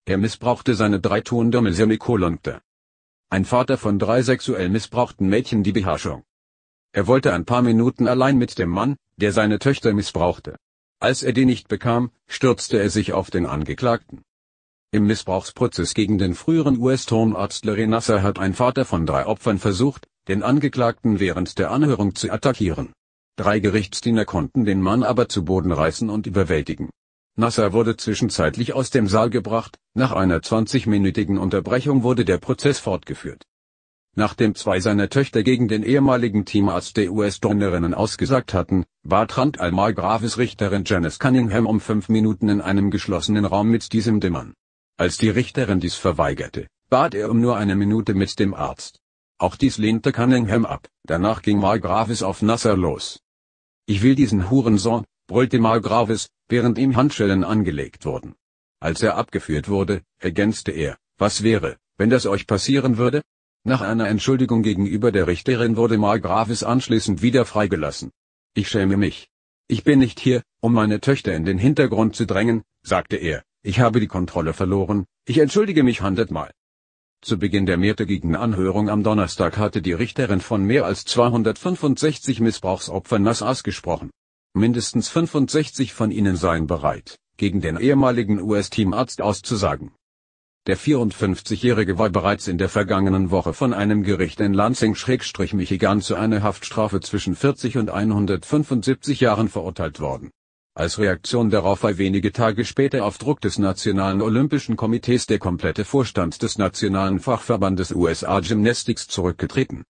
Er missbrauchte seine 3 Tondome. Ein Vater von 3 sexuell missbrauchten Mädchen die Beherrschung. Er wollte ein paar Minuten allein mit dem Mann, der seine Töchter missbrauchte. Als er die nicht bekam, stürzte er sich auf den Angeklagten. Im Missbrauchsprozess gegen den früheren US-Turnarzt Larry Nassar hat ein Vater von 3 Opfern versucht, den Angeklagten während der Anhörung zu attackieren. 3 Gerichtsdiener konnten den Mann aber zu Boden reißen und überwältigen. Nassar wurde zwischenzeitlich aus dem Saal gebracht, nach einer 20-minütigen Unterbrechung wurde der Prozess fortgeführt. Nachdem 2 seiner Töchter gegen den ehemaligen Teamarzt der US-Turnerinnen ausgesagt hatten, bat Rand al-Margraves Richterin Janice Cunningham um 5 Minuten in einem geschlossenen Raum mit diesem Mann. Als die Richterin dies verweigerte, bat er um nur eine Minute mit dem Arzt. Auch dies lehnte Cunningham ab, danach ging Margraves auf Nassar los. Ich will diesen Hurensohn, brüllte Margraves, während ihm Handschellen angelegt wurden. Als er abgeführt wurde, ergänzte er, was wäre, wenn das euch passieren würde? Nach einer Entschuldigung gegenüber der Richterin wurde Margraves anschließend wieder freigelassen. Ich schäme mich. Ich bin nicht hier, um meine Töchter in den Hintergrund zu drängen, sagte er, ich habe die Kontrolle verloren, ich entschuldige mich 100-mal. Zu Beginn der mehrtägigen Anhörung am Donnerstag hatte die Richterin von mehr als 265 Missbrauchsopfern Nassars gesprochen. Mindestens 65 von ihnen seien bereit, gegen den ehemaligen US-Teamarzt auszusagen. Der 54-Jährige war bereits in der vergangenen Woche von einem Gericht in Lansing-Michigan zu einer Haftstrafe zwischen 40 und 175 Jahren verurteilt worden. Als Reaktion darauf war wenige Tage später auf Druck des Nationalen Olympischen Komitees der komplette Vorstand des Nationalen Fachverbandes USA Gymnastics zurückgetreten.